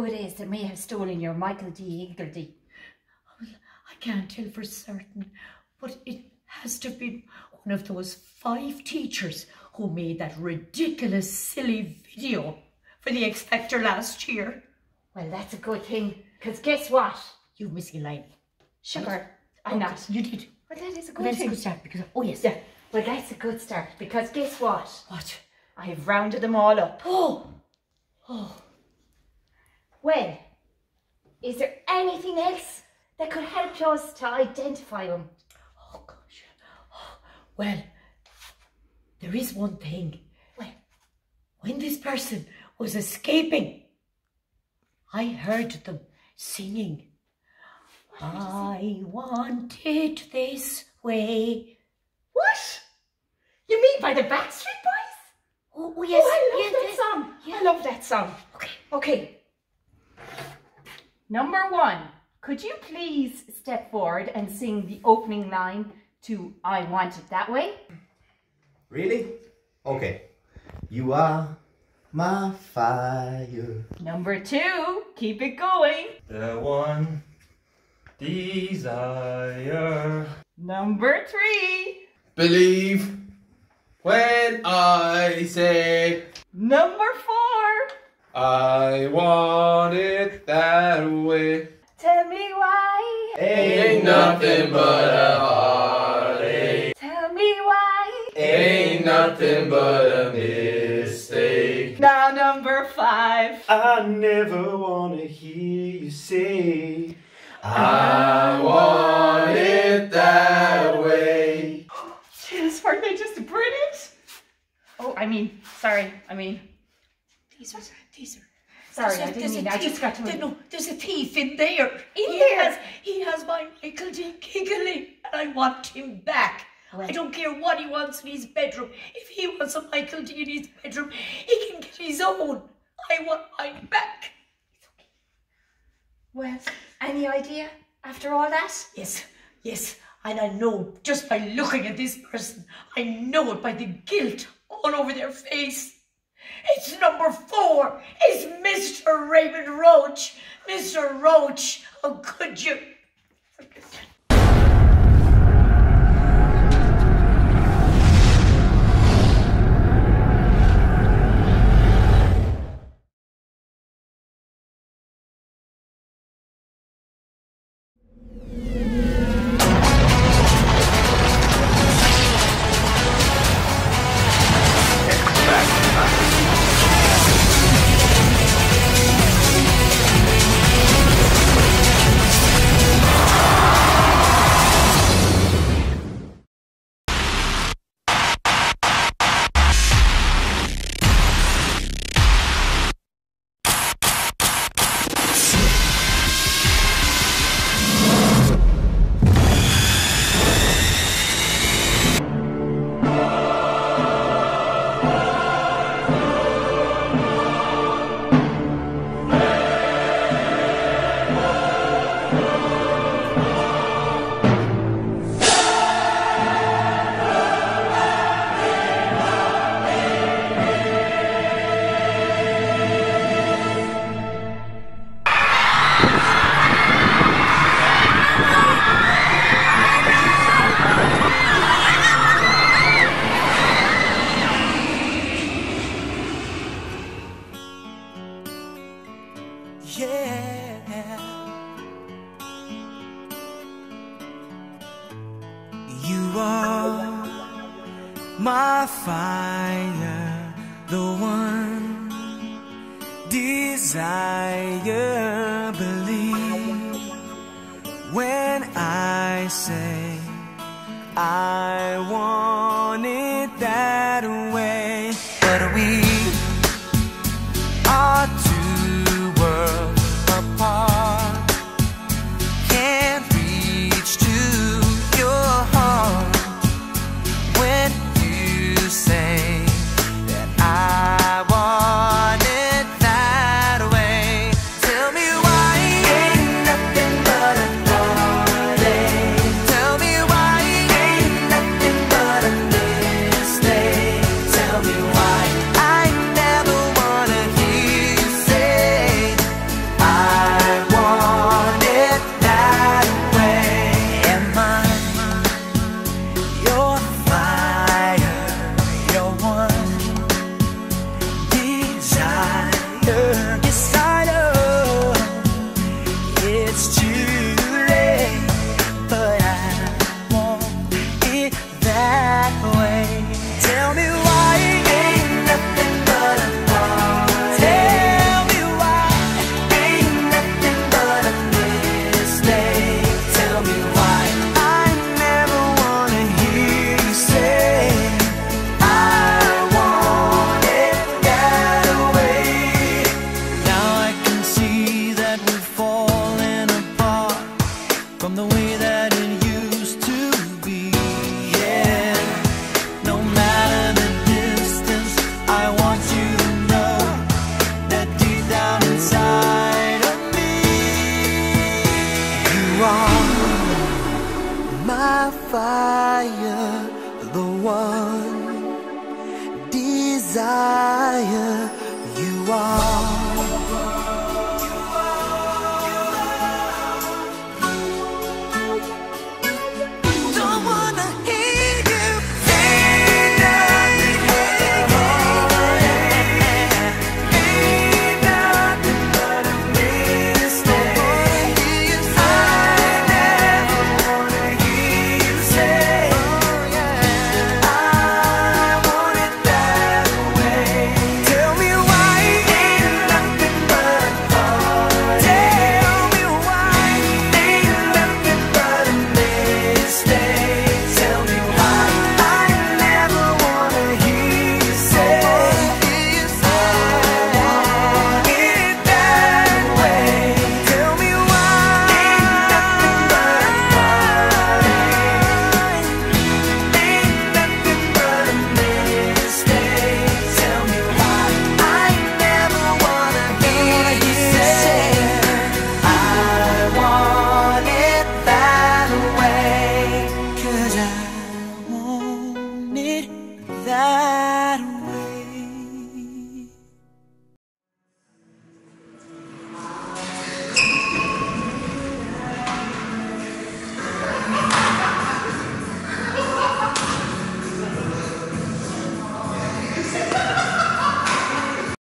it is that may have stolen your Michael D. Higgledy? I can't tell for certain, but it has to be one of those 5 teachers who made that ridiculous, silly video for the X Factor last year. Well, that's a good thing, because guess what? You missing a line. Sugar, I'm not. You did. Well, that is a good Well, that's thing. a good start because, oh yes. Yeah. Well, that's a good start, because guess what? What? I've rounded them all up. Oh. Well, is there anything else that could help us to identify them? Oh gosh. Well, there is one thing. Well, when this person was escaping, I heard them singing. I want it this way. What? You mean by the Backstreet Boys? Oh yes. Oh, I love that song. Yeah. I love that song. Okay. Number 1, could you please step forward and sing the opening line to I Want It That Way? Really? Okay. You are my fire. Number 2, keep it going. The one desire. Number 3. Believe when I say Number 4. I want it that way. Tell me why. Ain't nothing but a heartache. Tell me why. Ain't nothing but a mistake. Now number 5. I never wanna hear you say I want it that way. Jeez, weren't they just brilliant? Oh, sorry. These are. Sorry, I didn't mean that. I just got to... No, there's a thief in there. He has my Michael D. Giggly, and I want him back. Well, I don't care what he wants in his bedroom. If he wants a Michael D. in his bedroom, he can get his own. I want mine back. well, any idea after all that? Yes, and I know just by looking at this person, I know it by the guilt all over their face. It's number 4. It's Mr. Raymond Roach. Mr. Roach, how could you? You are my fire, the one desire. Believe when I say I want it that way. But we are two worlds apart, can't reach to your heart when you say that I want it that way. Tell me why ain't nothing but a heartache. Tell me why ain't nothing but from the way that it used to be. Yeah, no matter the distance, I want you to know that deep down inside of me, you are my fire.